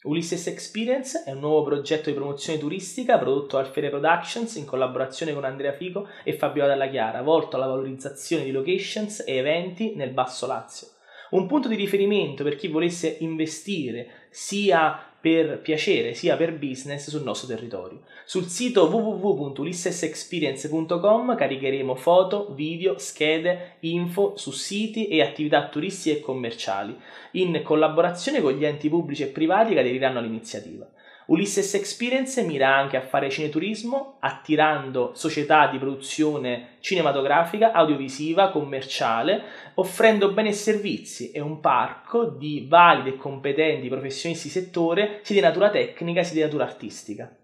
Ulysses Experience è un nuovo progetto di promozione turistica prodotto da Alfiere Productions in collaborazione con Andrea Fico e Fabiola Dalla Chiara, volto alla valorizzazione di locations e eventi nel Basso Lazio. Un punto di riferimento per chi volesse investire sia per piacere sia per business sul nostro territorio. Sul sito www.ulyssesexperience.com caricheremo foto, video, schede, info su siti e attività turistiche e commerciali, in collaborazione con gli enti pubblici e privati che aderiranno all'iniziativa. Ulysses Experience mira anche a fare cineturismo, attirando società di produzione cinematografica, audiovisiva, commerciale, offrendo beni e servizi e un parco di validi e competenti professionisti di settore sia di natura tecnica sia di natura artistica.